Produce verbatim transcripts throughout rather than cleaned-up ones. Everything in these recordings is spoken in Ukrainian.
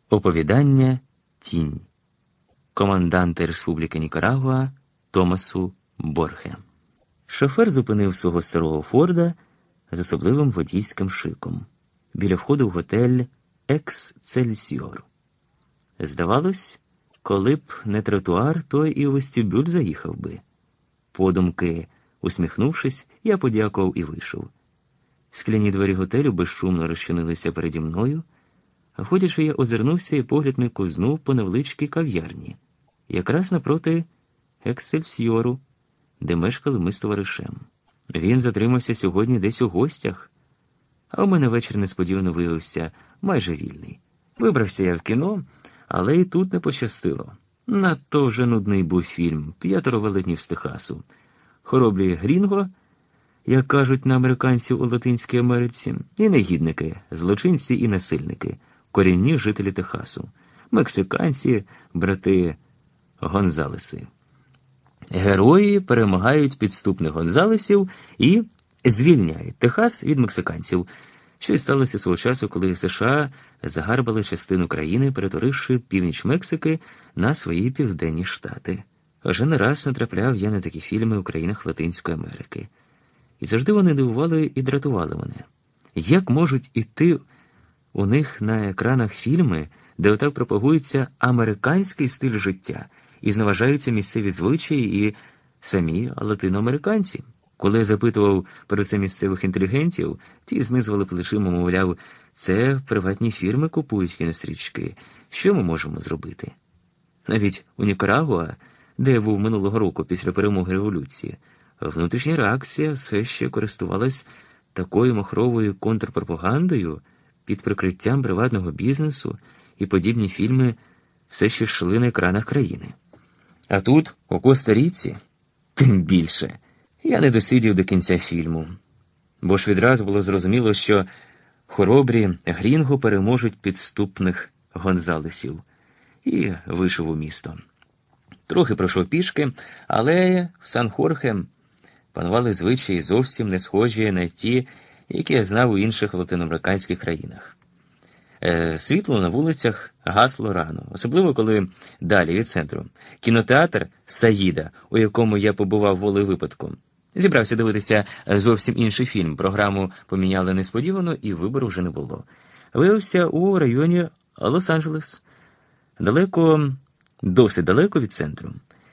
Оповідання «Тінь» команданта Республіки Нікарагуа Томасу Борхе. Шофер зупинив свого старого Форда з особливим водійським шиком біля входу в готель «Ексцельсіор». Здавалось, коли б не тротуар, то і у вестибюль заїхав би. Подумки, усміхнувшись, я подякував і вийшов. Скляні двері готелю безшумно розчинилися переді мною, а входячи, я озирнувся і погляд мій ковзнув по невеличкій кав'ярні, якраз напроти «Ексцельсіору», де мешкали ми з товаришем. Він затримався сьогодні десь у гостях, а у мене вечір несподівано виявився майже вільний. Вибрався я в кіно, але і тут не пощастило. Надто вже нудний був фільм «П'ятеро велетнів з Техасу». Хоробрі грінго, як кажуть на американців у Латинській Америці, і негідники, злочинці і насильники, корінні жителі Техасу, мексиканці, брати Гонзалеси. Герої перемагають підступних Гонзалесів і звільняють Техас від мексиканців, що й сталося свого часу, коли США загарбали частину країни, перетворивши північ Мексики на свої південні штати. Вже не раз натрапляв я на такі фільми у країнах Латинської Америки. І завжди вони дивували і дратували мене. Як можуть іти у них на екранах фільми, де отак пропагується американський стиль життя і зневажаються місцеві звичаї і самі латиноамериканці? Коли я запитував про це місцевих інтелігентів, ті знизували плечима, мовляв, це приватні фірми купують кінострічки. Що ми можемо зробити? Навіть у Нікарагуа, де я був минулого року після перемоги революції, внутрішня реакція все ще користувалась такою махровою контрпропагандою під прикриттям приватного бізнесу, і подібні фільми все ще йшли на екранах країни. А тут, у Коста-Ріці, тим більше. Я не досидів до кінця фільму, бо ж відразу було зрозуміло, що хоробрі грінго переможуть підступних Гонзалесів, і вийшов у місто. Трохи пройшов пішки, але в Сан-Хорхе панували звичаї зовсім не схожі на ті, які я знав у інших латиноамериканських країнах. Е, світло на вулицях гасло рано, особливо коли далі від центру. Кінотеатр «Саїда», у якому я побував волею випадку. Зібрався дивитися зовсім інший фільм. Програму поміняли несподівано, і вибору вже не було. Виявився у районі Лос-Анджелес, далеко, досить далеко від центру.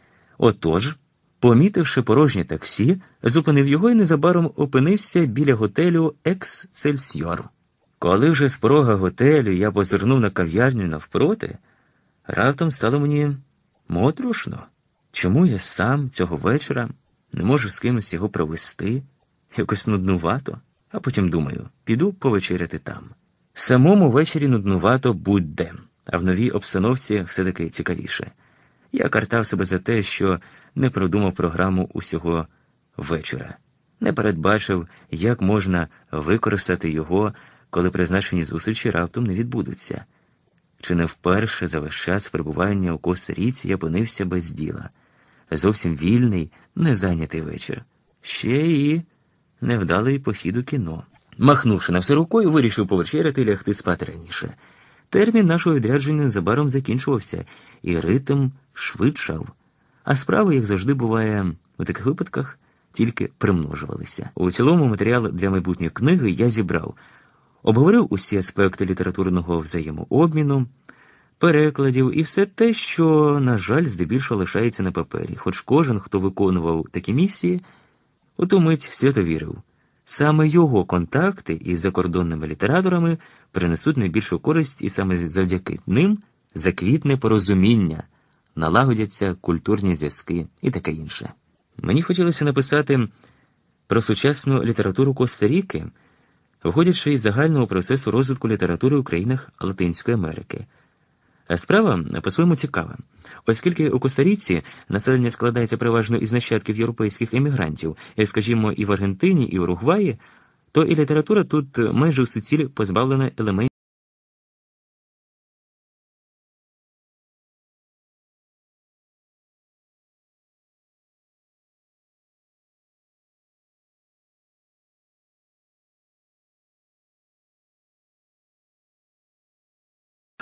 Отож, помітивши порожнє таксі, зупинив його і незабаром опинився біля готелю «Ексцельсіор». Коли вже з порога готелю я позирнув на кав'ярню навпроти, раптом стало мені моторошно. Чому я сам цього вечора не можу з кимось його провести? Якось нуднувато. А потім думаю, піду повечеряти там. Самому ввечері нуднувато будь-де, а в новій обстановці все-таки цікавіше. Я картав себе за те, що не продумав програму усього вечора. Не передбачив, як можна використати його, коли призначені зустрічі раптом не відбудуться. Чи не вперше за весь час перебування у Коста-Ріці я опинився без діла. Зовсім вільний, незайнятий вечір. Ще і невдалий похід у кіно. Махнувши на все рукою, вирішив повечеряти і лягти спати раніше. Термін нашого відрядження незабаром закінчувався, і ритм швидшав. А справи, як завжди буває у таких випадках, тільки примножувалися. У цілому матеріал для майбутньої книги я зібрав. Обговорив усі аспекти літературного взаємообміну, перекладів і все те, що, на жаль, здебільшого лишається на папері. Хоч кожен, хто виконував такі місії, у ту мить свято вірив. Саме його контакти із закордонними літераторами принесуть найбільшу користь, і саме завдяки ним заквітне порозуміння, налагодяться культурні зв'язки і таке інше. Мені хотілося написати про сучасну літературу Коста-Ріки, виходячи із загального процесу розвитку літератури у країнах Латинської Америки. А справа по-своєму цікава. Оскільки у Коста-Ріці населення складається переважно із нащадків європейських емігрантів, як, скажімо, і в Аргентині, і в Уругваї, то і література тут майже у суціль позбавлена елементів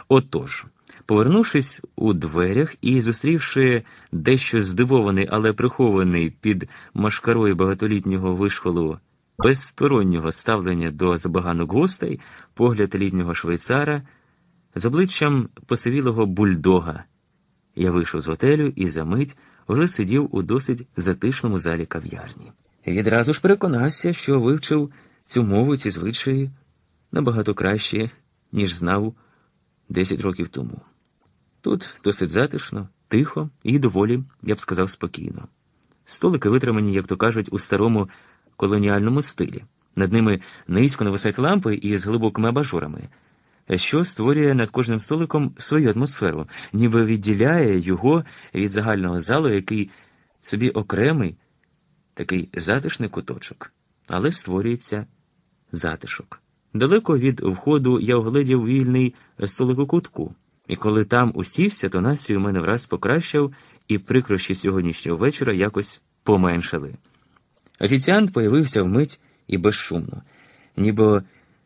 Отож, повернувшись у дверях і зустрівши дещо здивований, але прихований під машкарою багатолітнього вишколу безстороннього ставлення до забаганок гостей, погляд літнього швейцара з обличчям посивілого бульдога, я вийшов з готелю і за мить вже сидів у досить затишному залі кав'ярні. Відразу ж переконався, що вивчив цю мову, ці звичаї набагато краще, ніж знав десять років тому. Тут досить затишно, тихо і доволі, я б сказав, спокійно. Столики витримані, як то кажуть, у старому колоніальному стилі. Над ними низько нависають лампи із глибокими абажурами, що створює над кожним столиком свою атмосферу, ніби відділяє його від загального залу, який собі окремий, такий затишний куточок. Але створюється затишок. Далеко від входу я огледів вільний столик у кутку. І коли там усівся, то настрій у мене враз покращав, і прикрощі сьогоднішнього вечора якось поменшали. Офіціант появився вмить і безшумно, ніби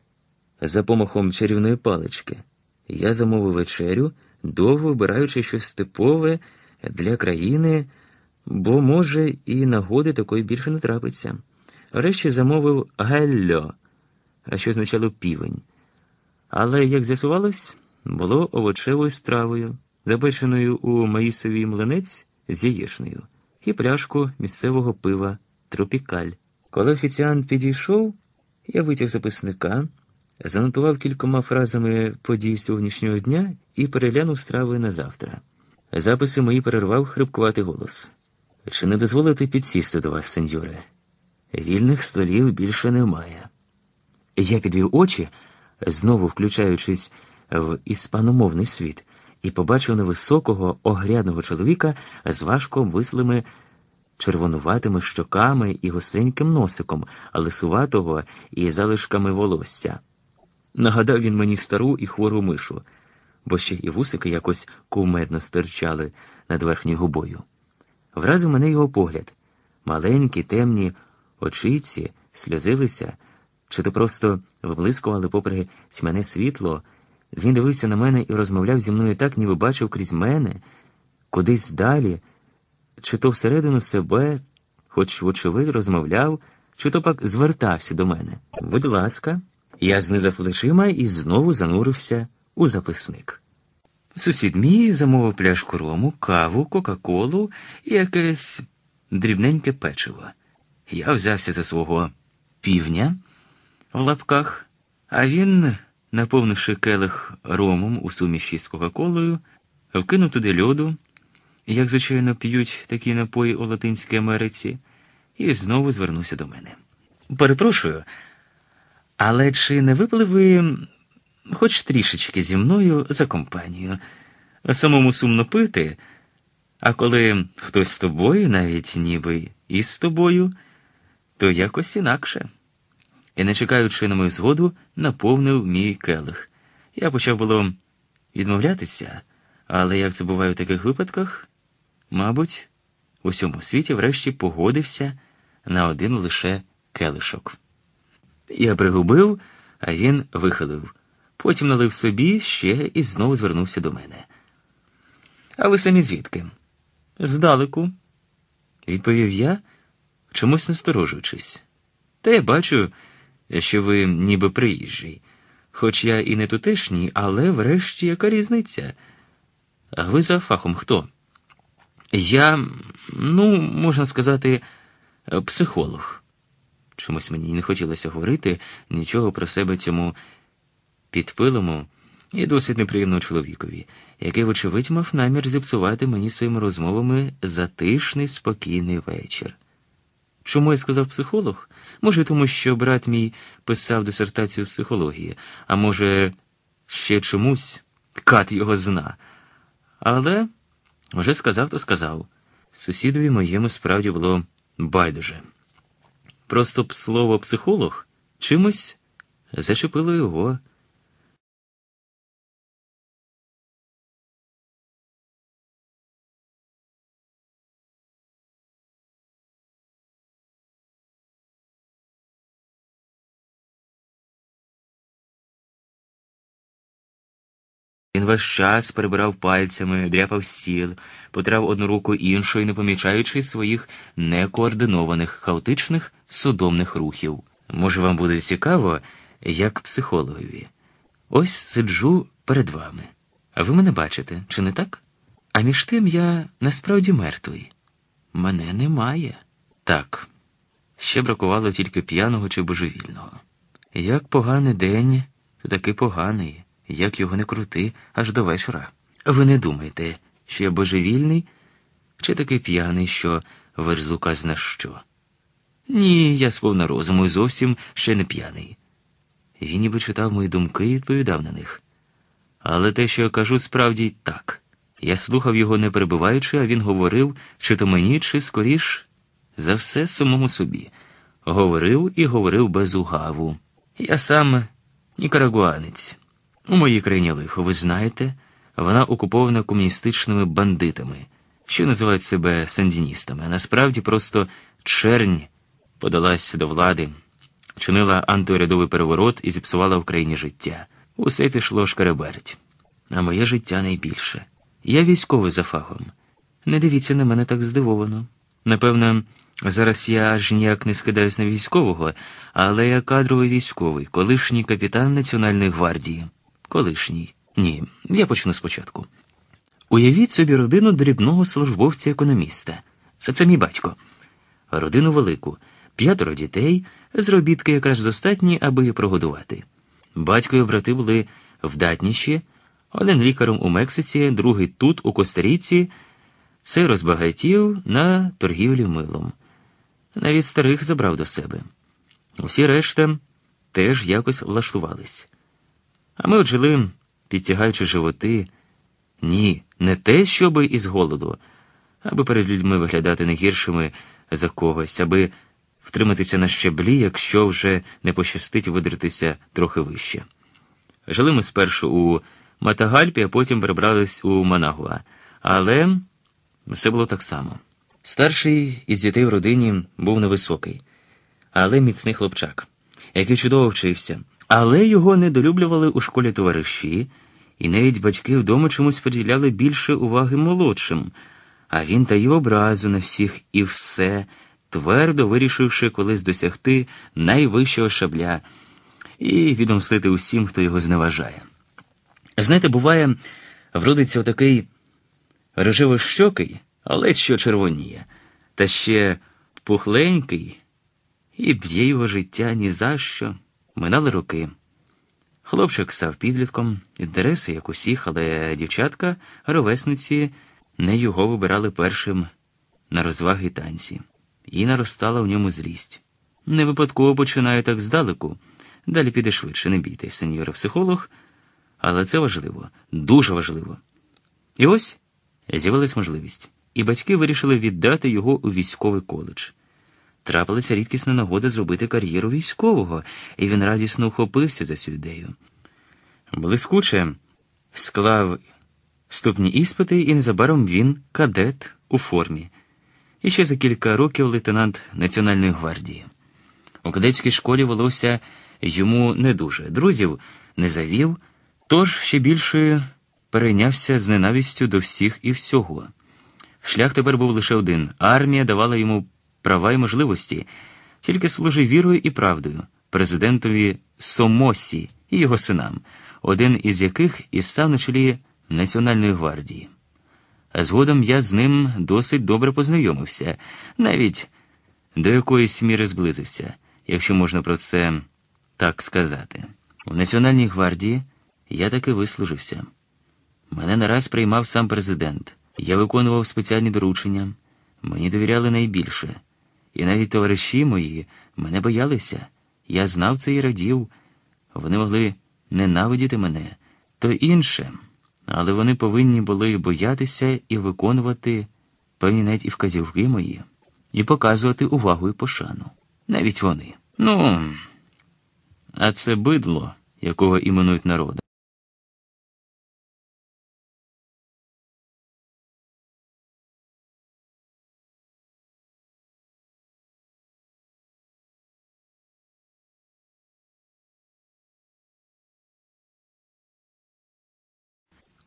за помахом чарівної палички. Я замовив вечерю, довго вибираючи щось типове для країни, бо, може, і нагоди такої більше не трапиться. Врешті замовив гальльо, що означало півень. Але, як з'ясувалось, було овочевою стравою, запеченою у маїсовий млинець з яєчнею, і пляшку місцевого пива «Тропікаль». Коли офіціант підійшов, я витяг записника, занотував кількома фразами подій сьогоднішнього дня і переглянув страви на завтра. Записи мої перервав хрипкуватий голос. «Чи не дозволите підсісти до вас, сеньоре? Вільних столів більше немає». Я підвів очі, знову включаючись в іспаномовний світ, і побачив невисокого, огрядного чоловіка з важко вислими червонуватими щоками і гостреньким носиком, лисуватого і залишками волосся. Нагадав він мені стару і хвору мишу, бо ще і вусики якось кумедно стирчали над верхньою губою. Вразив мене його погляд. Маленькі, темні очиці сльозилися, чи то просто виблискували попри тьмяне світло. Він дивився на мене і розмовляв зі мною так, ніби бачив крізь мене, кудись далі, чи то всередину себе, хоч вочевидь розмовляв, чи то пак звертався до мене. «Будь ласка». Я знизав плечима і знову занурився у записник. Сусід мій замовив пляшку рому, каву, кока-колу і якесь дрібненьке печиво. Я взявся за свого півня в лапках, а він, наповнивши келих ромом у суміші з кока-колою, вкинув туди льоду, як, звичайно, п'ють такі напої у Латинській Америці, і знову звернувся до мене. «Перепрошую, але чи не випили ви хоч трішечки зі мною за компанію? Самому сумно пити, а коли хтось з тобою, навіть ніби і з тобою, то якось інакше». І, не чекаючи на мою згоду, наповнив мій келих. Я почав було відмовлятися, але, як це буває у таких випадках, мабуть, у всьому світі врешті погодився на один лише келишок. Я пригубив, а він вихилив. Потім налив собі ще і знову звернувся до мене. «А ви самі звідки?» «Здалеку», – відповів я, чомусь насторожуючись. «Та я бачу, що ви ніби приїжджий. Хоч я і не тутешній, але врешті яка різниця? А ви за фахом хто?» «Я, ну, можна сказати, психолог». Чомусь мені не хотілося говорити нічого про себе цьому підпилому і досить неприємному чоловікові, який, вочевидь, мав намір зіпсувати мені своїми розмовами затишний, спокійний вечір. Чому я сказав психолог? Може, тому що брат мій писав дисертацію в психології, а може, ще чомусь, кат його зна. Але вже сказав, то сказав. Сусідові моєму справді було байдуже. Просто б слово «психолог» чимось зачепило його. Він весь час перебирав пальцями, дряпав стіл, потирав одну руку іншою, не помічаючи своїх некоординованих, хаотичних судомних рухів. Може, вам буде цікаво, як психологові. Ось сиджу перед вами. А ви мене бачите, чи не так? А між тим я насправді мертвий. Мене немає. Так, ще бракувало тільки п'яного чи божевільного. Як поганий день, то таки поганий, як його не крути, аж до вечора. Ви не думайте, що я божевільний, чи таки п'яний, що верзу казна що. Ні, я сповна розуму і зовсім ще не п'яний. Він ніби читав мої думки і відповідав на них. Але те, що я кажу, справді так. Я слухав його не перебиваючи, а він говорив, чи то мені, чи скоріш за все самому собі. Говорив і говорив без угаву. Я сам нікарагуанець. У моїй країні лихо, ви знаєте, вона окупована комуністичними бандитами, що називають себе сандіністами, а насправді просто чернь подалась до влади, чинила антиурядовий переворот і зіпсувала в країні життя. Усе пішло шкереберть. А моє життя найбільше. Я військовий за фахом. Не дивіться на мене так здивовано. Напевно, зараз я аж ніяк не скидаюсь на військового, але я кадровий військовий, колишній капітан Національної гвардії. Колишній. Ні, я почну спочатку. Уявіть собі родину дрібного службовця-економіста. Це мій батько. Родину велику. П'ятеро дітей, заробітки якраз достатні, аби їх прогодувати. Батько і брати були вдатніші, один лікарем у Мексиці, другий тут, у Коста-Ріці. Цей розбагатів на торгівлі милом. Навіть старих забрав до себе. Усі решта теж якось влаштувались. А ми от жили, підтягаючи животи. Ні, не те, щоби із голоду, аби перед людьми виглядати не гіршими за когось, аби втриматися на щаблі, якщо вже не пощастить видертися трохи вище. Жили ми спершу у Матагальпі, а потім перебрались у Манагуа. Але все було так само. Старший із дітей в родині був невисокий, але міцний хлопчак, який чудово вчився. Але його недолюблювали у школі товариші, і навіть батьки вдома чомусь приділяли більше уваги молодшим, а він таїв образу на всіх і все, твердо вирішивши колись досягти найвищого шабля і відомстити усім, хто його зневажає. Знаєте, буває, вродиться отакий рожевощокий, але що червоніє, та ще пухленький, і б'є його життя ні за що. Минали роки. Хлопчик став підлітком, інтереси, як усіх, але дівчатка, ровесниці, не його вибирали першим на розваги й танці. І наростала в ньому злість. Не випадково починаю так здалеку. Далі піде швидше, не бійтесь, сеньоре-психолог. Але це важливо, дуже важливо. І ось з'явилась можливість. І батьки вирішили віддати його у військовий коледж. Трапилася рідкісна нагода зробити кар'єру військового, і він радісно ухопився за цю ідею. Блискуче склав вступні іспити, і незабаром він кадет у формі. І ще за кілька років лейтенант Національної гвардії. У кадетській школі велося йому не дуже. Друзів не завів, тож ще більше перейнявся з ненавистю до всіх і всього. Шлях тепер був лише один. Армія давала йому права і можливості, тільки служив вірою і правдою президентові Сомосі і його синам, один із яких і став на чолі Національної гвардії. А згодом я з ним досить добре познайомився, навіть до якоїсь міри зблизився, якщо можна про це так сказати. У Національній гвардії я таки вислужився. Мене нараз приймав сам президент. Я виконував спеціальні доручення. Мені довіряли найбільше. І навіть товариші мої мене боялися. Я знав це і радів. Вони могли ненавидіти мене, то інше. Але вони повинні були боятися і виконувати певні навіть і вказівки мої, і показувати увагу і пошану. Навіть вони. Ну, а це бидло, якого іменують народом.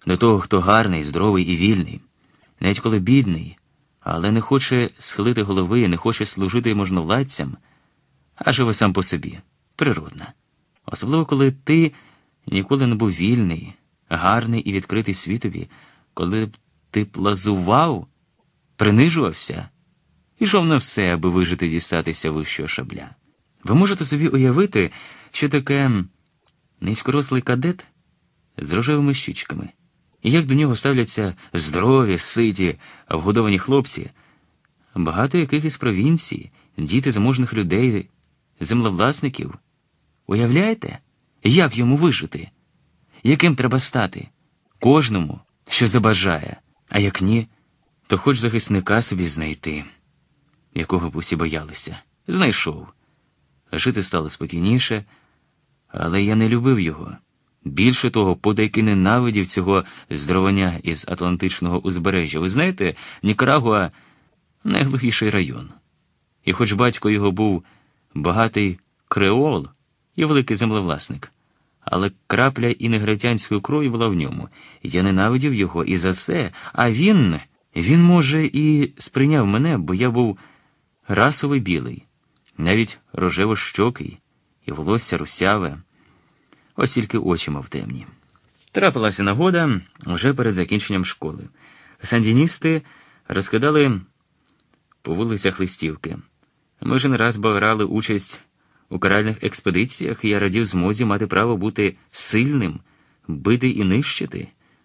До того, хто гарний, здоровий і вільний, навіть коли бідний, але не хоче схилити голови, не хоче служити можновладцям, а живе сам по собі, природна. Особливо, коли ти ніколи не був вільний, гарний і відкритий світові, коли б ти плазував, принижувався, ішов на все, аби вижити дістатися вищого шабля. Ви можете собі уявити, що таке низькорослий кадет з рожевими щічками, і як до нього ставляться здорові, ситі, вгодовані хлопці, багато яких із провінції, діти заможних людей, землевласників. Уявляєте, як йому вижити? Яким треба стати? Кожному, що забажає, а як ні, то хоч захисника собі знайти, якого б усі боялися. Знайшов. Жити стало спокійніше, але я не любив його. Більше того, подайки ненавидів цього здоровання із Атлантичного узбережжя. Ви знаєте, Нікарагуа – найглухіший район. І хоч батько його був багатий креол і великий землевласник, але крапля інегритянської крові була в ньому. Я ненавидів його і за це, а він, він, може, і сприйняв мене, бо я був расовий білий, навіть рожево-щокий, і волосся русяве, ось тільки очі мав темні. Трапилася нагода вже перед закінченням школи. Сандіністи розкидали по вулицях листівки. Ми ж не раз брали участь у каральних експедиціях, і я радів змозі мати право бути сильним, бити і нищити.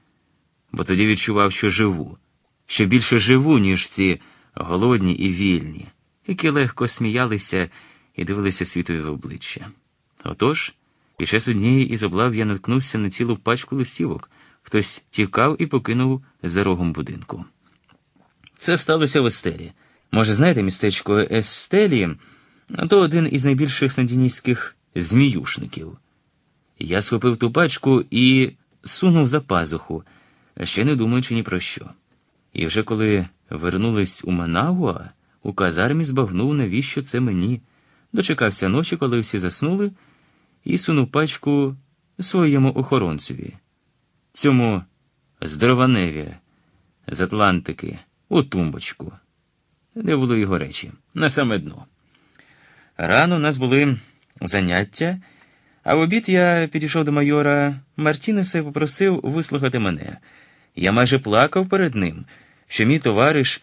Бо тоді відчував, що живу, що більше живу, ніж ці голодні і вільні, які легко сміялися і дивилися світові в обличчя. Отож, під час однієї із облав я наткнувся на цілу пачку листівок. Хтось тікав і покинув за рогом будинку. Це сталося в Естелі. Може, знаєте містечко Естелі? То один із найбільших сандіністських зміюшників. Я схопив ту пачку і сунув за пазуху, ще не думаючи ні про що. І вже коли вернулись у Манагуа, у казармі збагнув, навіщо це мені. Дочекався ночі, коли всі заснули, і сунув пачку своєму охоронцеві, цьому здорованеві з Атлантики, у тумбочку, де були його речі, на саме дно. Рано у нас були заняття, а в обід я підійшов до майора Мартінеса і попросив вислухати мене. Я майже плакав перед ним, що мій товариш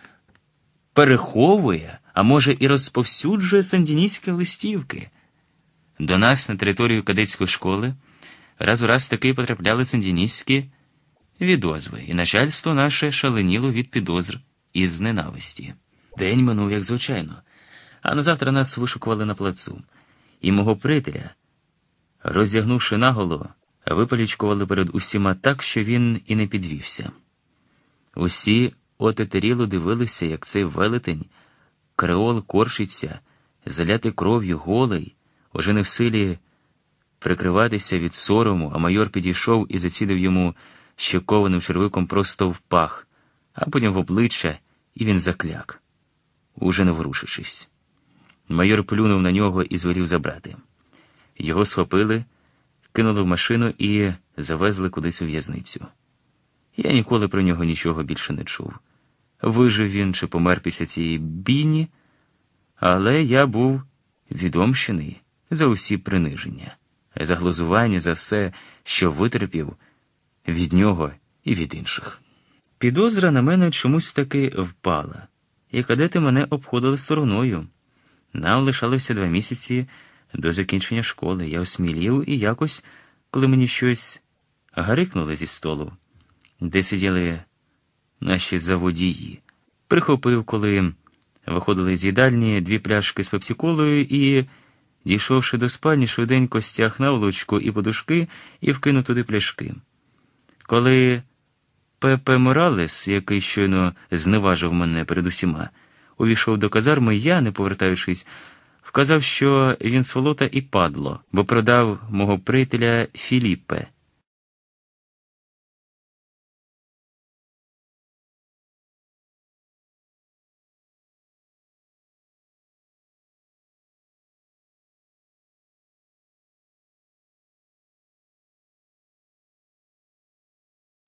переховує, а може і розповсюджує сандіністські листівки. До нас на територію кадетської школи раз у раз таки потрапляли сандіністські відозви, і начальство наше шаленіло від підозр із ненависті. День минув, як звичайно, а на завтра нас вишукували на плацу. І мого приятеля, роздягнувши наголо, випалічкували перед усіма так, що він і не підвівся. Усі отетеріло дивилися, як цей велетень, креол коршиться, залятий кров'ю, голий, уже не в силі прикриватися від сорому, а майор підійшов і зацідив йому щекованим червиком просто в пах, а потім в обличчя, і він закляк, уже не ворушившись. Майор плюнув на нього і звелів забрати. Його схопили, кинули в машину і завезли кудись у в'язницю. Я ніколи про нього нічого більше не чув. Вижив він чи помер після цієї бійні, але я був відомщений за усі приниження, за глузування, за все, що витерпів від нього і від інших. Підозра на мене чомусь таки впала, і кадети мене обходили стороною. Нам лишалося два місяці до закінчення школи. Я осмілів і якось, коли мені щось гарикнули зі столу, де сиділи наші заводії, прихопив, коли виходили з їдальні, дві пляшки з пепсиколою і, дійшовши до спальні, швиденько стяг наволочку і подушки і вкинув туди пляшки. Коли Пепе Моралес, який щойно зневажив мене перед усіма, увійшов до казарми, я, не повертаючись, вказав, що він сволота і падло, бо продав мого приятеля Філіппе.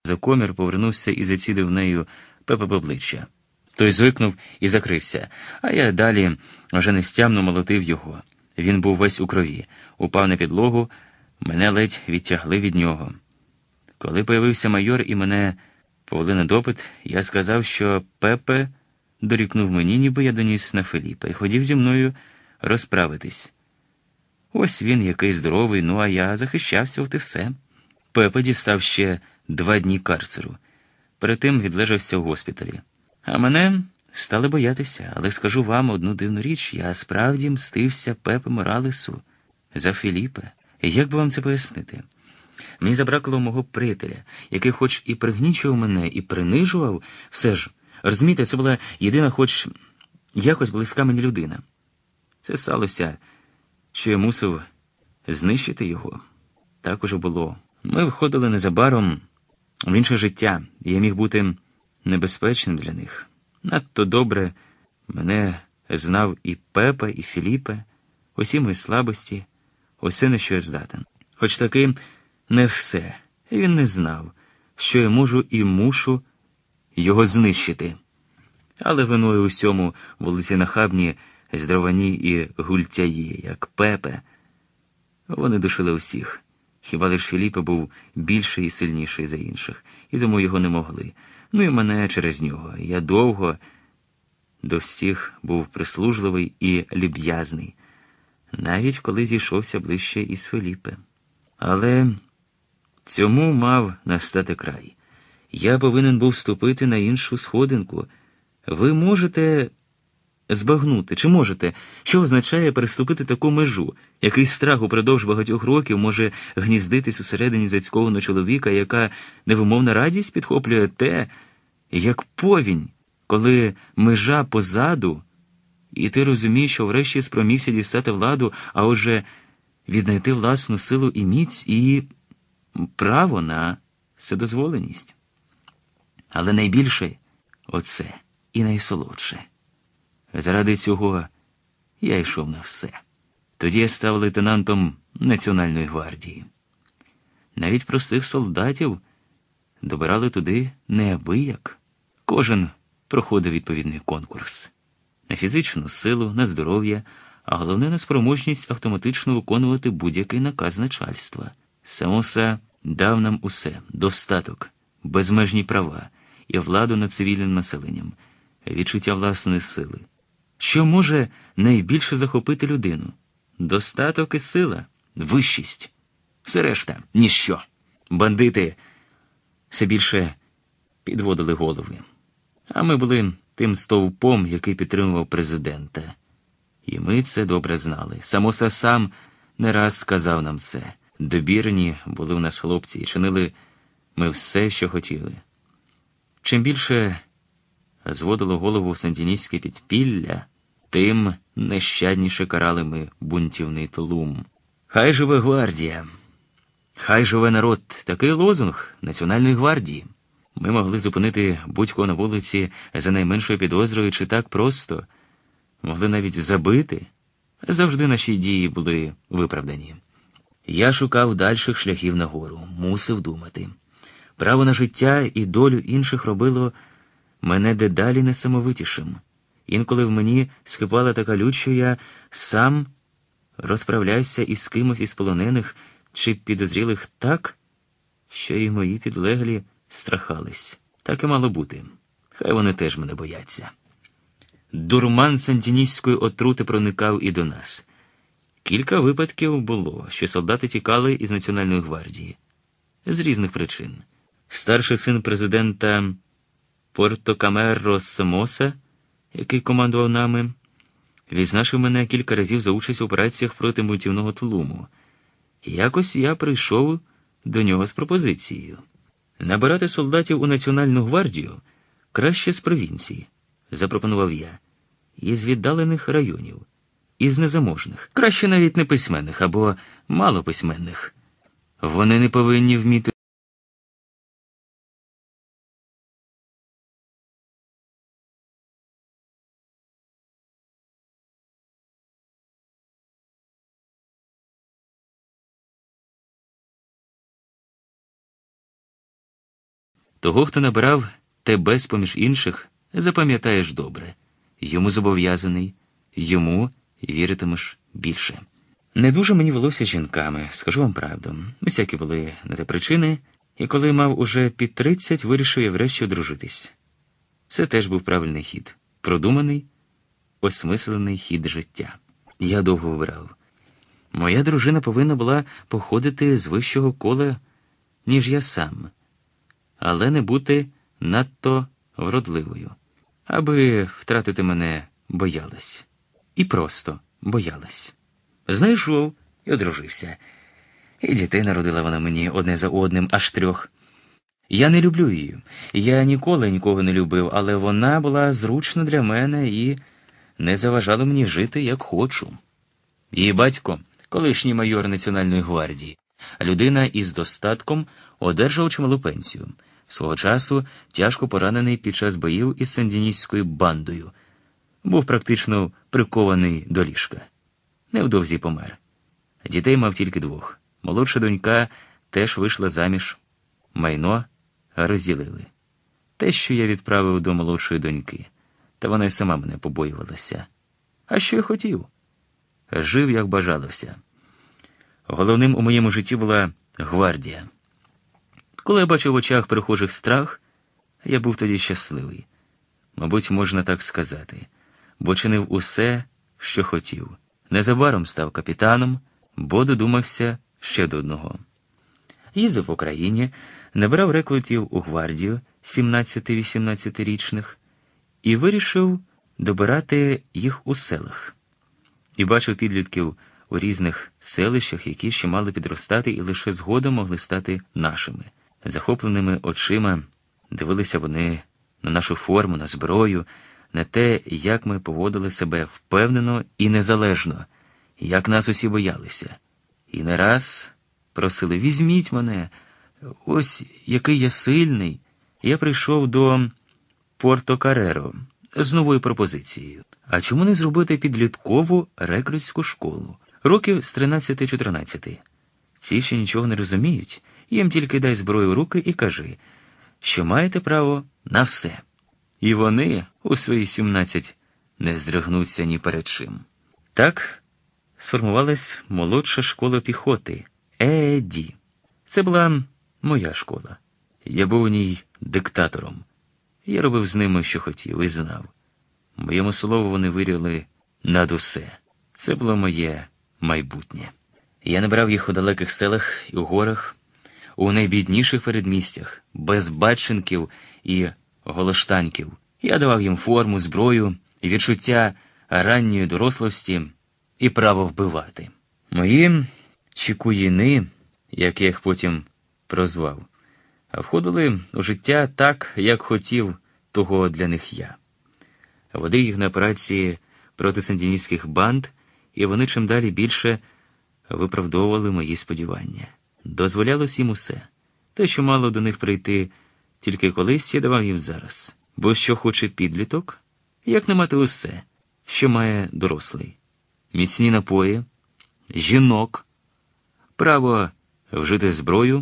За комір повернувся і зацідив нею Пепа в обличчя. Той звикнув і закрився, а я далі вже нестямно молотив його. Він був весь у крові, упав на підлогу, мене ледь відтягли від нього. Коли появився майор і мене повели на допит, я сказав, що Пепе дорікнув мені, ніби я доніс на Філіпа, і хотів зі мною розправитись. Ось він, який здоровий, ну а я захищався, от і все. Пепе дістав ще два дні карцеру. Перед тим відлежався в госпіталі. А мене стали боятися, але скажу вам одну дивну річ. Я справді мстився Пепе Моралесу за Філіпа. Як би вам це пояснити? Мені забракло мого приятеля, який хоч і пригнічував мене, і принижував, все ж, розумієте, це була єдина хоч якось близька мені людина. Це сталося, що я мусив знищити його. Так уже було. Ми входили незабаром в інше життя, і я міг бути небезпечним для них. Надто добре мене знав і Пепа, і Філіпе, усі мої слабості, усе, на що я здатен. Хоч таки не все. І він не знав, що я можу і мушу його знищити. Але виною усьому були ці нахабні, здровані і гультяї, як Пепе. Вони душили усіх. Хіба лиш Філіпе був більший і сильніший за інших, і тому його не могли. Ну і мене через нього. Я довго до всіх був прислужливий і люб'язний, навіть коли зійшовся ближче із Філіпе. Але цьому мав настати край. Я повинен був вступити на іншу сходинку. Ви можете збагнути, чи можете, що означає переступити таку межу, який страх упродовж багатьох років може гніздитись усередині зацькованого чоловіка, яка невимовна радість підхоплює те, як повінь, коли межа позаду, і ти розумієш, що врешті спромігся дістати владу, а отже віднайти власну силу і міць, і право на вседозволеність. Але найбільше оце і найсолодше. Заради цього я йшов на все. Тоді я став лейтенантом Національної гвардії. Навіть простих солдатів добирали туди неабияк. Кожен проходив відповідний конкурс. На фізичну силу, на здоров'я, а головне на спроможність автоматично виконувати будь-який наказ начальства. Самоса дав нам усе – достаток, безмежні права і владу над цивільним населенням, відчуття власної сили. Що може найбільше захопити людину? Достаток і сила, вищість. Все решта – ніщо. Бандити все більше підводили голови. А ми були тим стовпом, який підтримував президента. І ми це добре знали. Самоса сам не раз сказав нам це. Добірні були у нас хлопці, і чинили ми все, що хотіли. Чим більше зводило голову сандіністське підпілля, тим нещадніше карали ми бунтівний тлум. Хай живе гвардія! Хай живе народ! Такий лозунг Національної гвардії. Ми могли зупинити будь-кого на вулиці за найменшою підозрою чи так просто. Могли навіть забити. Завжди наші дії були виправдані. Я шукав дальших шляхів нагору, мусив думати. Право на життя і долю інших робило мене дедалі несамовитішим. Інколи в мені скипала така лють, що я сам розправлявся із кимось із полонених чи підозрілих так, що і мої підлеглі страхались. Так і мало бути. Хай вони теж мене бояться. Дурман сандіністської отрути проникав і до нас. Кілька випадків було, що солдати тікали із Національної гвардії. З різних причин. Старший син президента Портокамерро Самоса, який командував нами, відзначив мене кілька разів за участь в операціях проти бунтівного тлуму. І якось я прийшов до нього з пропозицією. Набирати солдатів у Національну гвардію краще з провінції, запропонував я, із віддалених районів, із незаможних, краще навіть неписьменних або малописьменних. Вони не повинні вміти Того, хто набирав тебе з-поміж інших, запам'ятаєш добре. Йому зобов'язаний, йому віритимеш більше. Не дуже мені велося з жінками, скажу вам правду. Усякі були на те причини, і коли мав уже під тридцять, вирішив я врешті одружитись. Це теж був правильний хід. Продуманий, осмислений хід життя. Я довго вибирав. Моя дружина повинна була походити з вищого кола, ніж я сам, але не бути надто вродливою, аби втратити мене боялась. І просто боялась. Знайшов і одружився. І дітей народила вона мені одне за одним, аж трьох. Я не люблю її. Я ніколи нікого не любив, але вона була зручна для мене і не заважала мені жити, як хочу. Її батько, колишній майор Національної гвардії, людина із достатком, одержав чималу пенсію. Свого часу тяжко поранений під час боїв із сандіністською бандою. Був практично прикований до ліжка. Невдовзі помер. Дітей мав тільки двох. Молодша донька теж вийшла заміж. Майно розділили. Те, що я відправив до молодшої доньки, та вона й сама мене побоювалася. А що я хотів? Жив, як бажалося. Головним у моєму житті була гвардія. Коли я бачив в очах перехожих страх, я був тоді щасливий. Мабуть, можна так сказати, бо чинив усе, що хотів. Незабаром став капітаном, бо додумався ще до одного. Їздив по країні, набирав рекрутів у гвардію сімнадцяти-вісімнадцятирічних і вирішив добирати їх у селах. І бачив підлітків у різних селищах, які ще мали підростати і лише згодом могли стати нашими. Захопленими очима дивилися вони на нашу форму, на зброю, на те, як ми поводили себе впевнено і незалежно, як нас усі боялися. І не раз просили: «Візьміть мене, ось який я сильний». Я прийшов до Порто-Кареро з новою пропозицією. А чому не зробити підліткову рекрутську школу? Років з тринадцяти-чотирнадцяти. Ці ще нічого не розуміють, їм тільки дай зброю в руки і кажи, що маєте право на все. І вони у свої сімнадцять не здригнуться ні перед чим. Так сформувалась молодша школа піхоти ЕЕДі. Це була моя школа. Я був у ній диктатором. Я робив з ними, що хотів, і знав. Моєму слову вони вірили над усе. Це було моє майбутнє. Я набрав їх у далеких селах і у горах, у найбідніших передмістях, без батченків і голоштанків. Я давав їм форму, зброю, відчуття ранньої дорослості і право вбивати. Мої чекуїни, як я їх потім прозвав, входили у життя так, як хотів того для них я. Водив їх на операції проти сандіністських банд, і вони чим далі більше виправдовували мої сподівання. Дозволялось їм усе. Те, що мало до них прийти тільки колись, я давав їм зараз. Бо що хоче підліток, як не мати усе, що має дорослий. Міцні напої, жінок, право вжити зброю,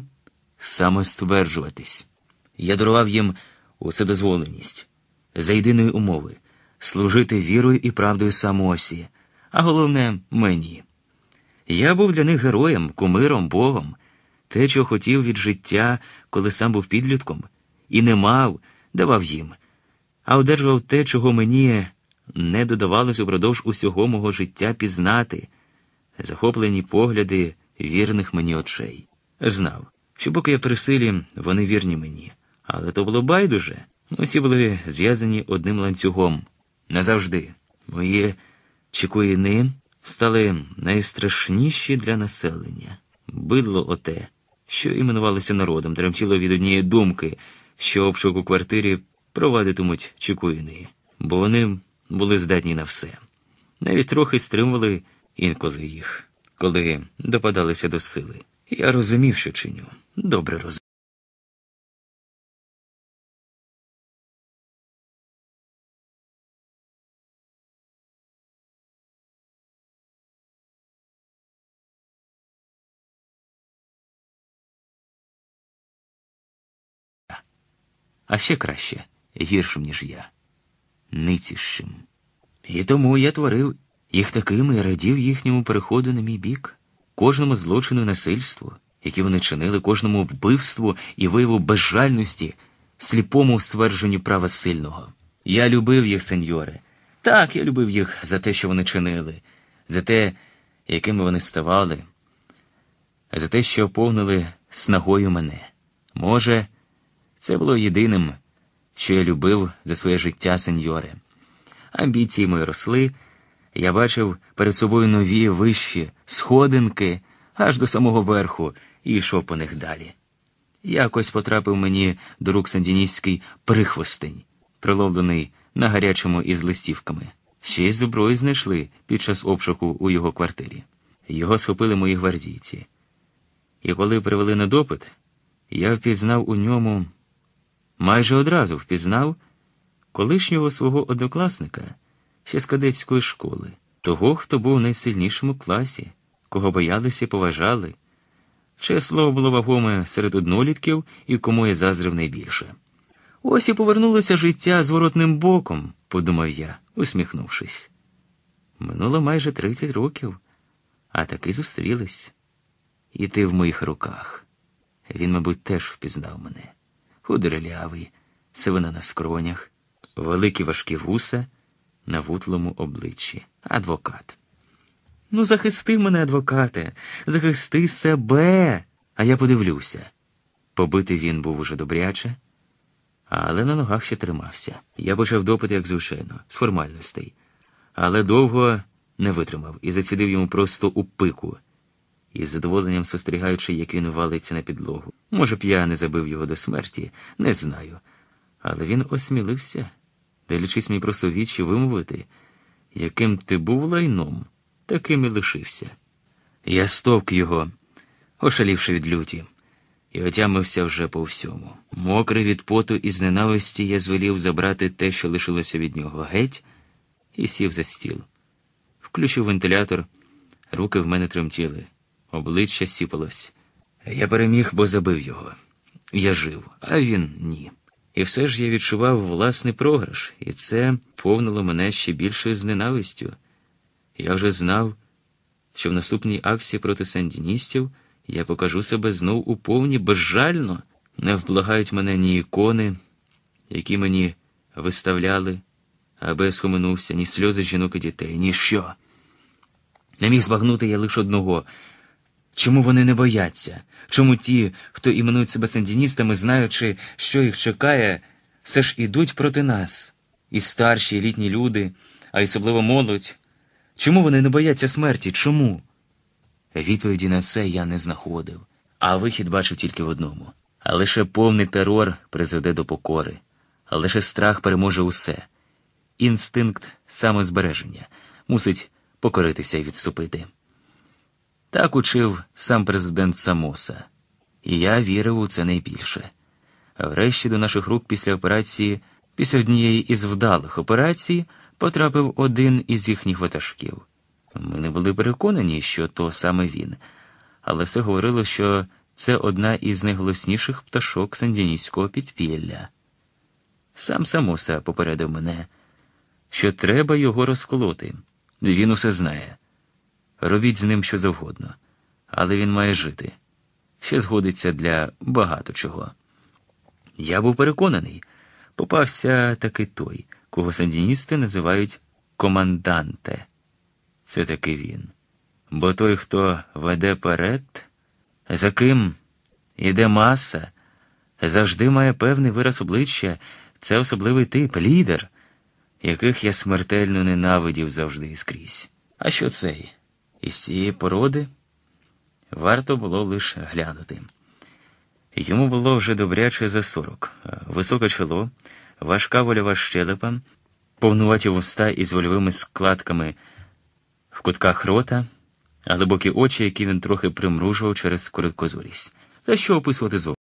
самостверджуватись. Я дарував їм уседозволеність, за єдиної умови – служити вірою і правдою самосі, а головне – мені. Я був для них героєм, кумиром, богом, те, чого хотів від життя, коли сам був підлітком, і не мав, давав їм, а одержував те, чого мені не додавалось упродовж усього мого життя пізнати, захоплені погляди вірних мені очей. Знав, що поки я при силі, вони вірні мені. Але то було байдуже. Ми всі були зв'язані одним ланцюгом. Назавжди. Мої чекуїни стали найстрашніші для населення. Бидло оте, що іменувалося народом, тремтіло від однієї думки, що обшук у квартирі провадитимуть чекуїни. Бо вони були здатні на все. Навіть трохи стримували інколи їх, коли допадалися до сили. Я розумів, що чиню. Добре розумів. а ще краще, гіршим, ніж я, ницішим. І тому я творив їх такими і радів їхньому переходу на мій бік, кожному злочину і насильству, які вони чинили, кожному вбивству і вияву безжальності, сліпому ствердженню права сильного. Я любив їх, сеньоре. Так, я любив їх за те, що вони чинили, за те, якими вони ставали, за те, що оповнили снагою мене. Може, це було єдиним, що я любив за своє життя, сеньоре. Амбіції мої росли, я бачив перед собою нові, вищі сходинки, аж до самого верху, і йшов по них далі. Якось потрапив мені до рук сандіністський прихвостень, приловлений на гарячому із листівками. Ще й зброю знайшли під час обшуку у його квартирі. Його схопили мої гвардійці. І коли привели на допит, я впізнав у ньому, майже одразу впізнав, колишнього свого однокласника, ще з кадетської школи, того, хто був найсильнішим у класі, кого боялися і поважали, чиє слово було вагоме серед однолітків і кому я заздрив найбільше. Ось і повернулося життя зворотним боком, подумав я, усміхнувшись. Минуло майже тридцять років, а таки зустрілись. І ти в моїх руках. Він, мабуть, теж впізнав мене. Худорлявий, сивина на скронях, великі важкі вуса на вутлому обличчі. Адвокат. Ну, захисти мене, адвокате, захисти себе, а я подивлюся. Побитий він був уже добряче, але на ногах ще тримався. Я почав допит, як звичайно, з формальностей, але довго не витримав і зацідив йому просто у пику, із задоволенням спостерігаючи, як він валиться на підлогу. Може б, я не забив його до смерті, не знаю, але він осмілився, дивлячись мені просто в вічі, вимовити, яким ти був лайном, таким і лишився. Я стовк його, ошалівши від люті, і отямився вже по всьому. Мокрий від поту і з ненависті, я звелів забрати те, що лишилося від нього, геть, і сів за стіл. Включив вентилятор, руки в мене тремтіли, обличчя сіпалось. Я переміг, бо забив його. Я жив, а він – ні. І все ж я відчував власний програш, і це повнило мене ще більшою з ненавистю. Я вже знав, що в наступній акції проти сандіністів я покажу себе знов у повні безжально. Не вблагають мене ні ікони, які мені виставляли, аби я схоменувся, ні сльози жінок і дітей, ні що. Не міг збагнути я лише одного. Чому вони не бояться? Чому ті, хто іменують себе сандіністами, знаючи, що їх чекає, все ж ідуть проти нас? І старші, і літні люди, а особливо молодь. Чому вони не бояться смерті? Чому? Відповіді на це я не знаходив, а вихід бачив тільки в одному. А лише повний терор призведе до покори, а лише страх переможе усе. Інстинкт самозбереження мусить покоритися і відступити. Так учив сам президент Самоса, і я вірив у це найбільше. А врешті до наших рук після операції, після однієї із вдалих операцій, потрапив один із їхніх ватажків. Ми не були переконані, що то саме він, але все говорило, що це одна із найголосніших пташок сандіністського підпілля. Сам Самоса попередив мене, що треба його розколоти. Він усе знає. Робіть з ним що завгодно, але він має жити. Ще згодиться для багато чого. Я був переконаний, попався таки той, кого сандіністи називають команданте. Це таки він. Бо той, хто веде перед, за ким іде маса, завжди має певний вираз обличчя, це особливий тип, лідер, яких я смертельно ненавидів завжди і скрізь. А що цей? Із цієї породи? Варто було лише глянути. Йому було вже добряче за сорок. Високе чоло, важка вольова щелепа, повнуваті вуста із вольовими складками в кутках рота, а глибокі очі, які він трохи примружував через короткозорість. Та що описувати зовсім?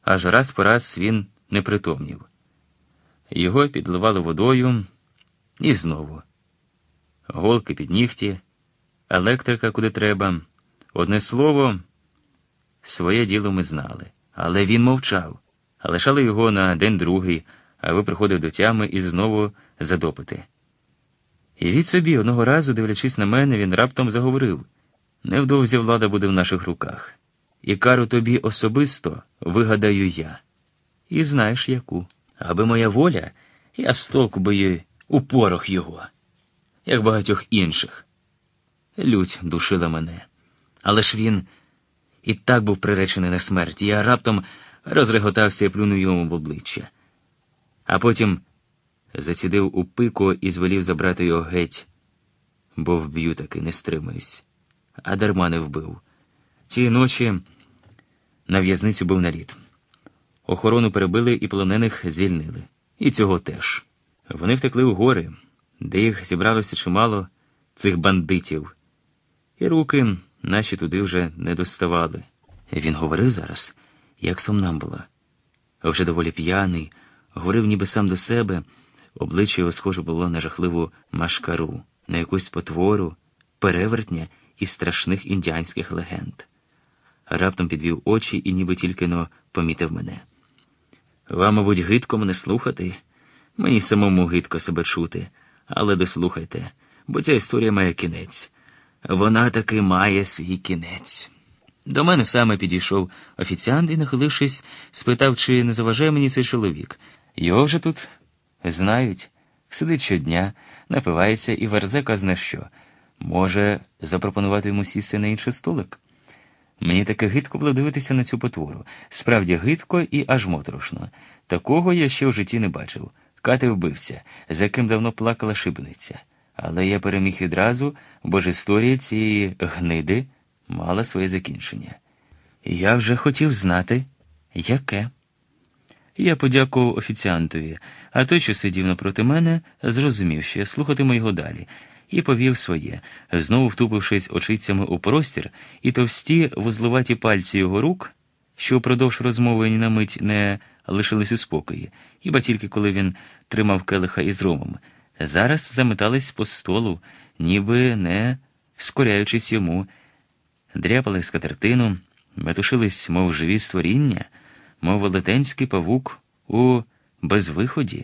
аж раз по раз він не притомнів. Його підливали водою і знову. Голки під нігті, електрика куди треба. Одне слово, своє діло ми знали. Але він мовчав. Лишали його на день-другий, аби приходив до тями і знову за допити. І від собі, одного разу, дивлячись на мене, він раптом заговорив: «Невдовзі влада буде в наших руках. І кару тобі особисто вигадаю я. І знаєш яку. Аби моя воля, я стовк би її у порох його, як багатьох інших». Лють душила мене. Але ж він і так був приречений на смерть. Я раптом розреготався і плюнув йому в обличчя. А потім зацідив у пику і звелів забрати його геть, бо вб'ю таки, не стримаюсь. А дарма не вбив. Цієї ночі на в'язницю був наліт. Охорону перебили і полонених звільнили. І цього теж. Вони втекли в гори, де їх зібралося чимало цих бандитів. І руки наші туди вже не доставали. Він говорив зараз, як сомнамбула. Вже доволі п'яний, говорив ніби сам до себе, обличчя його схоже було на жахливу машкару, на якусь потвору, перевертня із страшних індіанських легенд. Раптом підвів очі і ніби тільки-но помітив мене. «Вам, мабуть, гидко мене слухати? Мені самому гидко себе чути, але дослухайте, бо ця історія має кінець. Вона таки має свій кінець». До мене саме підійшов офіціант і, нахилившись, спитав, чи не заважає мені цей чоловік. Його вже тут знають. Сидить щодня, напивається і верзе казна що. Може, запропонувати йому сісти на інший столик? Мені таки гидко було дивитися на цю потвору. Справді гидко і аж моторошно. Такого я ще в житті не бачив. Кати вбився, за яким давно плакала шибениця. Але я переміг відразу, бо ж історія цієї гниди мала своє закінчення. Я вже хотів знати, яке. Я подякував офіціантові, а той, що сидів напроти мене, зрозумів, що я слухатиму його далі, і повів своє, знову втупившись очицями у простір, і товсті вузловаті пальці його рук, що впродовж розмови ні на мить не лишились у спокої, хіба тільки коли він тримав келиха із ромом, зараз заметались по столу, ніби не скоряючись йому, дряпали скатертину, метушились, мов живі створіння, мов велетенський павук у безвиході.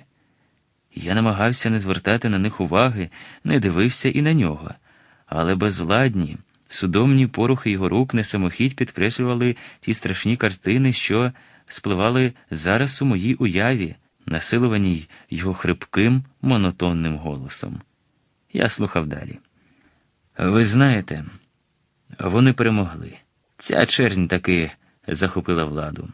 Я намагався не звертати на них уваги, не дивився і на нього, але безвладні, судомні порухи його рук не самохідь підкреслювали ті страшні картини, що спливали зараз у моїй уяві, насилуваній його хрипким, монотонним голосом. Я слухав далі. Ви знаєте, вони перемогли. Ця чернь таки захопила владу.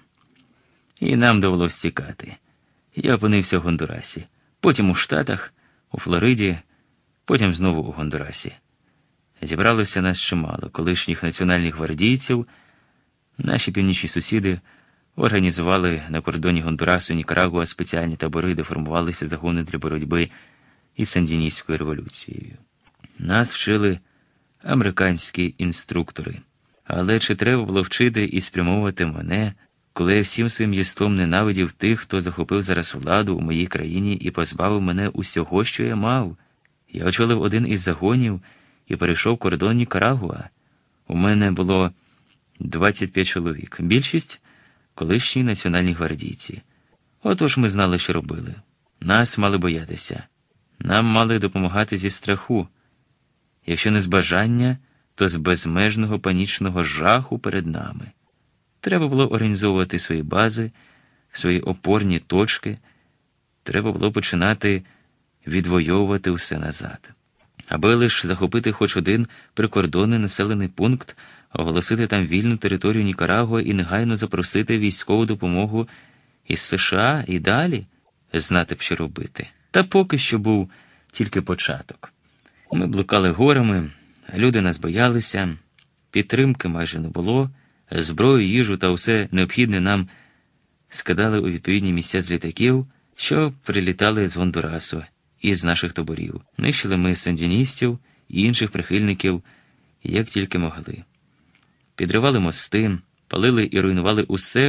І нам довелося тікати. Я опинився в Гондурасі, потім у Штатах, у Флориді, потім знову у Гондурасі. Зібралося нас чимало, колишніх національних гвардійців. Наші північні сусіди організували на кордоні Гондурасу і Нікарагуа спеціальні табори, де формувалися загони для боротьби із Сандіністською революцією. Нас вчили американські інструктори. Але чи треба було вчити і спрямовувати мене, коли я всім своїм єством ненавидів тих, хто захопив зараз владу у моїй країні і позбавив мене усього, що я мав? Я очолив один із загонів і перейшов кордон Нікарагуа. У мене було двадцять п'ять чоловік, більшість – колишні національні гвардійці. Отож ми знали, що робили. Нас мали боятися. Нам мали допомагати зі страху. Якщо не з бажання, то з безмежного панічного жаху перед нами. Треба було організовувати свої бази, свої опорні точки. Треба було починати відвоювати все назад. Аби лише захопити хоч один прикордонний населений пункт, оголосити там вільну територію Нікарагуа і негайно запросити військову допомогу із США і далі знати б, що робити. Та поки що був тільки початок. Ми блукали горами, люди нас боялися, підтримки майже не було, зброю, їжу та усе необхідне нам скидали у відповідні місця з літаків, що прилітали з Гондурасу і з наших таборів. Нищили ми сандіністів і інших прихильників, як тільки могли. Підривали мости, палили і руйнували усе,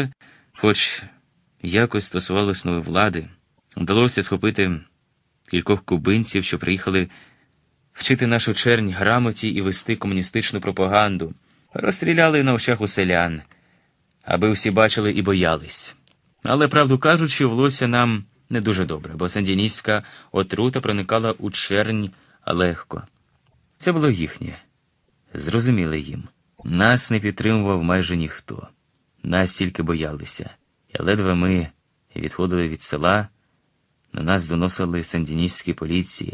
Хоч якось стосувалось нової влади, вдалося схопити кількох кубинців, що приїхали вчити нашу чернь грамоті і вести комуністичну пропаганду. Розстріляли на очах у селян, аби всі бачили і боялись. Але, правду кажучи, влося нам не дуже добре, бо сандіністська отрута проникала у чернь легко. Це було їхнє. Зрозуміло їм. Нас не підтримував майже ніхто. Нас тільки боялися. І ледве ми відходили від села, на нас доносили сандіністські поліції.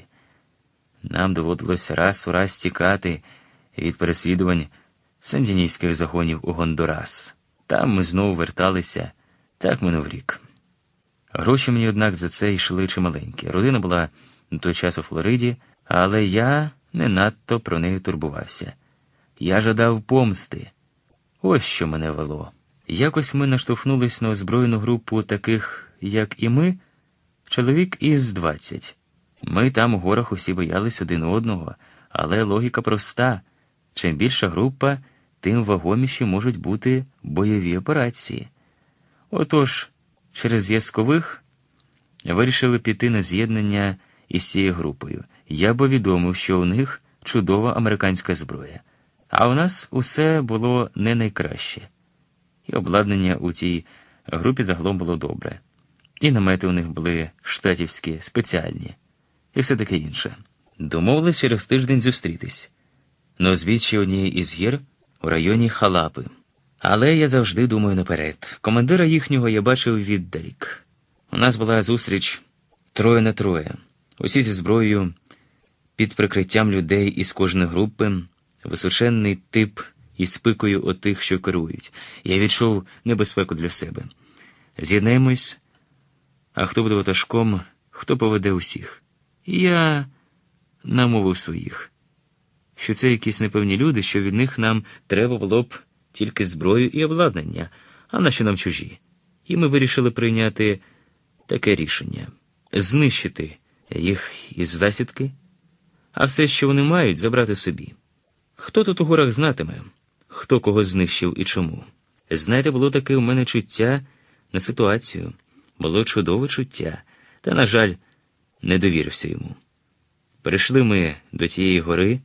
Нам доводилося раз у раз тікати від переслідувань сандіністських загонів у Гондурас. Там ми знову верталися. Так минув рік. Гроші мені, однак, за це йшли чималенькі. Родина була на той час у Флориді, але я не надто про неї турбувався. Я жадав помсти. Ось що мене вело. Якось ми наштовхнулись на озброєну групу таких, як і ми, чоловік із двадцять. Ми там у горах усі боялись один одного, але логіка проста. Чим більша група, тим вагоміші можуть бути бойові операції. Отож, через зв'язкових вирішили піти на з'єднання із цією групою. Я повідомив, що у них чудова американська зброя. А у нас усе було не найкраще. І обладнання у тій групі загалом було добре. І намети у них були штатівські, спеціальні. І все таке інше. Домовились через тиждень зустрітись. На узбіччі однієї із гір у районі Халапи. Але я завжди думаю наперед. Командира їхнього я бачив віддалік. У нас була зустріч троє на троє. Усі зі зброєю, під прикриттям людей із кожної групи, височенний тип із пикою отих, що керують. Я відчув небезпеку для себе. З'єднаємось, а хто буде ватажком, хто поведе усіх. І я намовив своїх, що це якісь непевні люди, що від них нам треба було б тільки зброю і обладнання, а наші нам чужі. І ми вирішили прийняти таке рішення – знищити їх із засідки, а все, що вони мають, забрати собі. Хто тут у горах знатиме, хто кого знищив і чому? Знаєте, було таке у мене чуття на ситуацію. Було чудове чуття, та, на жаль, не довірився йому. Прийшли ми до тієї гори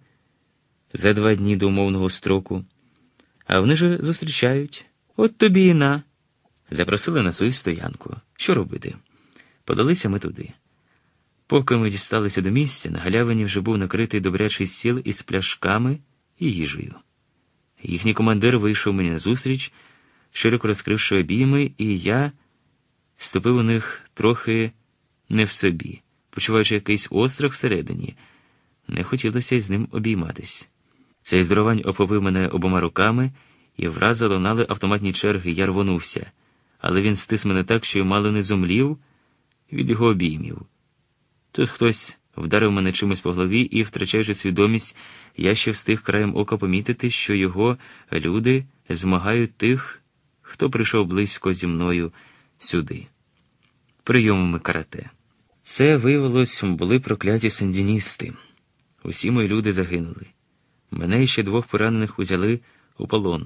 за два дні до умовного строку, а вони ж зустрічають. От тобі і на. Запросили на свою стоянку. Що робити? Подалися ми туди. Поки ми дісталися до місця, на галявині вже був накритий добрячий стіл із пляшками і їжею. Їхній командир вийшов мені назустріч, широко розкривши обійми, і я вступив у них трохи не в собі, почуваючи якийсь острах всередині. Не хотілося із ним обійматись. Цей здоровань обхопив мене обома руками, і враз залунали автоматні черги. Я рвонувся, але він стис мене так, що й мало не зумлів від його обіймів. Тут хтось вдарив мене чимось по голові, і, втрачаючи свідомість, я ще встиг краєм ока помітити, що його люди змагають тих, хто прийшов близько зі мною сюди. Прийомами карате. Це, виявилось, були прокляті сандіністи. Усі мої люди загинули. Мене і ще двох поранених узяли у полон.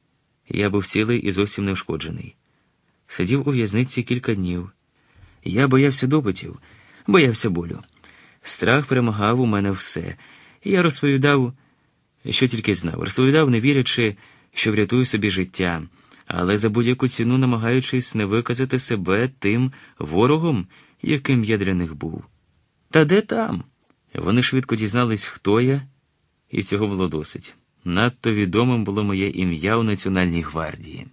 Я був цілий і зовсім неушкоджений. Сидів у в'язниці кілька днів. Я боявся допитів, боявся болю. Страх перемагав у мене все. І я розповідав, що тільки знав. Розповідав, не вірячи, що врятую собі життя, але за будь-яку ціну намагаючись не виказати себе тим ворогом, яким я для них був. Та де там? Вони швидко дізнались, хто я, і цього було досить. Надто відомим було моє ім'я у Національній гвардії.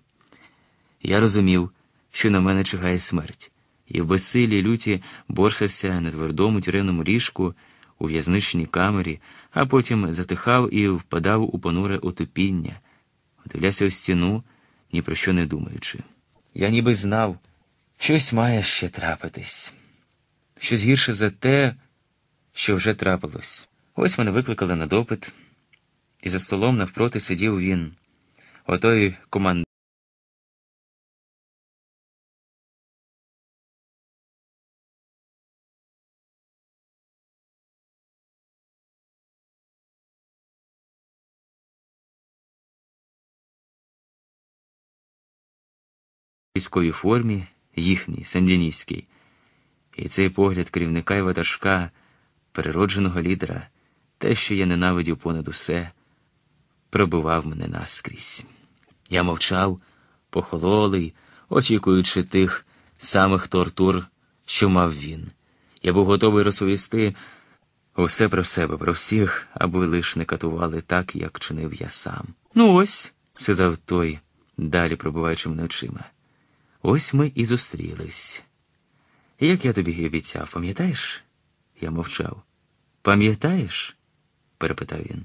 Я розумів, що на мене чекає смерть, і в безсилі люті борсався на твердому тюремному ліжку у в'язничній камері, а потім затихав і впадав у понуре отупіння, вдивлявся у стіну, ні про що не думаючи. Я ніби знав, щось має ще трапитись. Щось гірше за те, що вже трапилось. Ось мене викликали на допит, і за столом навпроти сидів він, отой командир. військовій формі, їхній, сандіністській. І цей погляд керівника і ватажка, природженого лідера, те, що я ненавидів понад усе, пробивав мене наскрізь. Я мовчав, похололий, очікуючи тих самих тортур, що мав він. Я був готовий розповісти усе про себе, про всіх, аби лиш не катували так, як чинив я сам. «Ну ось», – сказав той, далі пробиваючи мене очима, – «ось ми і зустрілись. Як я тобі і обіцяв, пам'ятаєш?» Я мовчав. «Пам'ятаєш?» – перепитав він.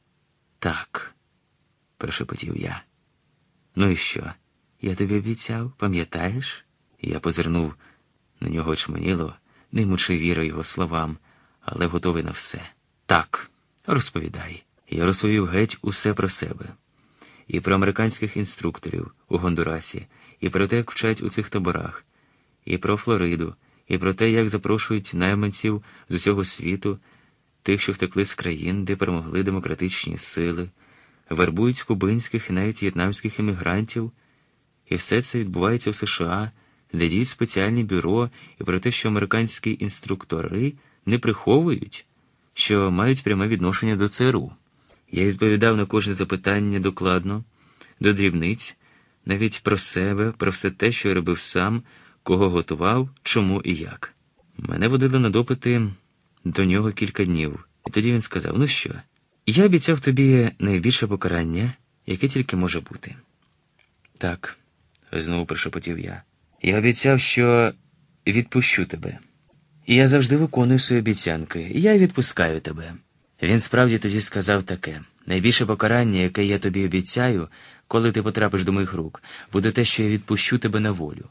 «Так», – прошепотів я. «Ну і що? Я тобі обіцяв, пам'ятаєш?» Я позирнув на нього очманіло, не ймучи віри його словам, але готовий на все. «Так, розповідай». Я розповів геть усе про себе. І про американських інструкторів у Гондурасі, і про те, як вчать у цих таборах, і про Флориду, і про те, як запрошують найманців з усього світу, тих, що втекли з країн, де перемогли демократичні сили, вербують кубинських і навіть в'єтнамських емігрантів. І все це відбувається в США, де діють спеціальні бюро, і про те, що американські інструктори не приховують, що мають пряме відношення до ЦРУ. Я відповідав на кожне запитання докладно, до дрібниць, навіть про себе, про все те, що я робив сам, кого готував, чому і як. Мене водили на допити до нього кілька днів. І тоді він сказав: «Ну що, я обіцяв тобі найбільше покарання, яке тільки може бути». «Так», – знову прошепотів я. «Я обіцяв, що відпущу тебе. І я завжди виконую свої обіцянки. Я відпускаю тебе». Він справді тоді сказав таке: «Найбільше покарання, яке я тобі обіцяю, коли ти потрапиш до моїх рук, буде те, що я відпущу тебе на волю».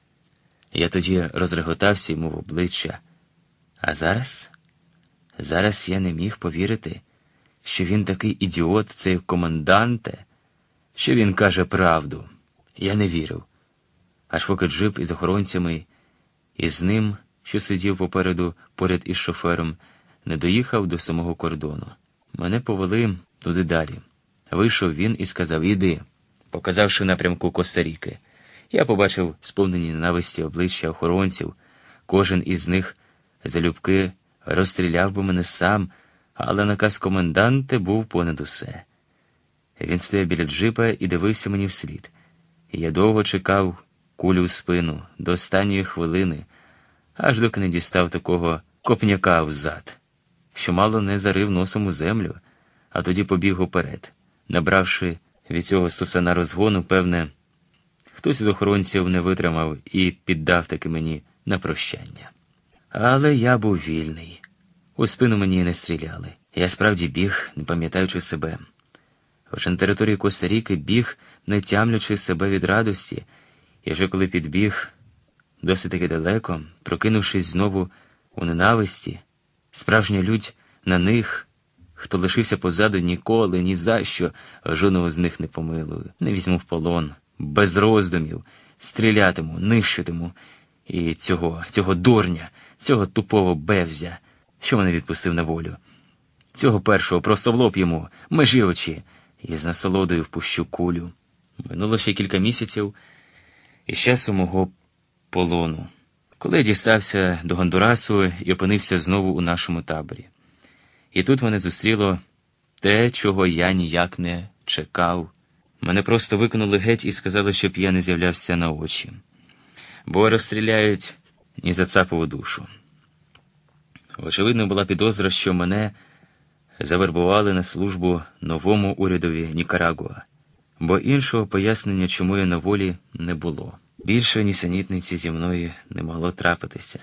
Я тоді розреготався йому в обличчя. А зараз? Зараз я не міг повірити, що він такий ідіот, цей команданте, що він каже правду. Я не вірив. Аж поки джип із охоронцями, і з ним, що сидів попереду поряд із шофером, не доїхав до самого кордону. Мене повели туди далі. Вийшов він і сказав: «Іди», показавши напрямку Коста-Ріки. Я побачив сповнені ненависті обличчя охоронців. Кожен із них залюбки розстріляв би мене сам, але наказ коменданта був понад усе. Він стояв біля джипа і дивився мені вслід. Я довго чекав кулю в спину, до останньої хвилини, аж доки не дістав такого копняка взад, що мало не зарив носом у землю, а тоді побіг уперед. Набравши від цього сусана розгону, певне, хтось із охоронців не витримав і піддав таки мені на прощання. Але я був вільний. У спину мені не стріляли. Я справді біг, не пам'ятаючи себе. Хоча на території Коста-Ріки біг, не тямлячи себе від радості, і вже коли підбіг досить таки далеко, прокинувшись знову у ненависті, справжня лють на них, хто лишився позаду, ніколи, ні за що жодного з них не помилую. Не візьму в полон, без роздумів, стрілятиму, нищитиму. І цього, цього дурня, цього тупого бевзя, що мене відпустив на волю. Цього першого просто в лоб йому, межі очі, і з насолодою впущу кулю. Минуло ще кілька місяців із часу мого полону, коли я дістався до Гондурасу і опинився знову у нашому таборі. І тут мене зустріло те, чого я ніяк не чекав. Мене просто викинули геть і сказали, щоб я не з'являвся на очі, бо розстріляють ні за цапову душу. Очевидно, була підозра, що мене завербували на службу новому урядові Нікарагуа, бо іншого пояснення, чому я на волі, не було. Більше нісенітниці зі мною не могло трапитися.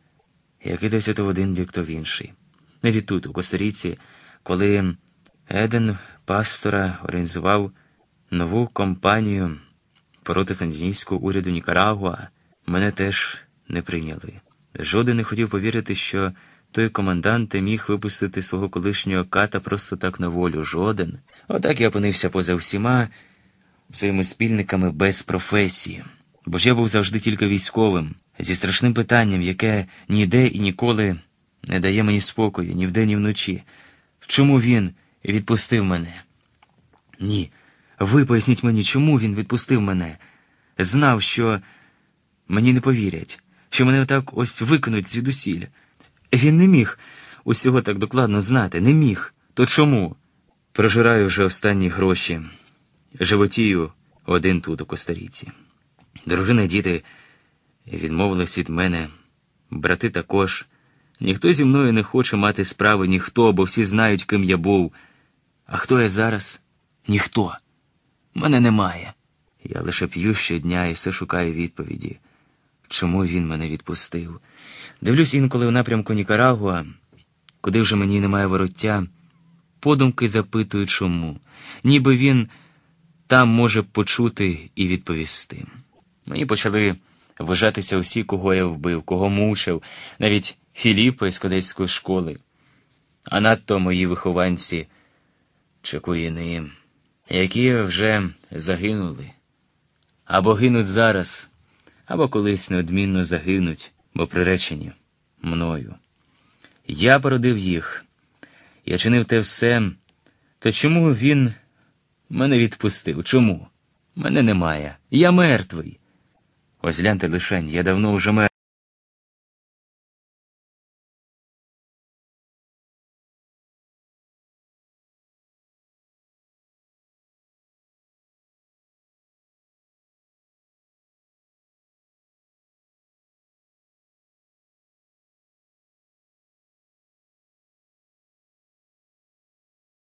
Я кидався то в один бік, то в інший. Навіть тут, у Коста-Ріці, коли Еден Пастора організував нову кампанію проти сандіністського уряду Нікарагуа, мене теж не прийняли. Жоден не хотів повірити, що той комендант міг випустити свого колишнього ката просто так на волю. Жоден. Отак я опинився поза всіма своїми спільниками без професії. Бо ж я був завжди тільки військовим, зі страшним питанням, яке ніде і ніколи не дає мені спокою, ні вдень, ні вночі. Чому він відпустив мене? Ні, ви поясніть мені, чому він відпустив мене? знав, що мені не повірять, що мене отак ось викинуть звідусіль. Він не міг усього так докладно знати, не міг. То чому? Прожираю вже останні гроші. Животію один тут, у Коста-Ріці. Дружина і діти відмовились від мене. Брати також. Ніхто зі мною не хоче мати справи, ніхто, бо всі знають, ким я був. А хто я зараз? Ніхто. Мене немає. Я лише п'ю щодня і все шукаю відповіді. Чому він мене відпустив? Дивлюсь інколи в напрямку Нікарагуа, куди вже мені немає вороття. Подумки запитую, чому. Ніби він там може почути і відповісти. Мені почали вважатися усі, кого я вбив, кого мучив, навіть Філіпа із кадетської школи. А надто мої вихованці чекуїни, які вже загинули. Або гинуть зараз, або колись неодмінно загинуть, бо приречені мною. Я породив їх. Я чинив те все. То чому він мене відпустив? Чому? Мене немає. Я мертвий. Ось гляньте лишень, я давно вже мертвий.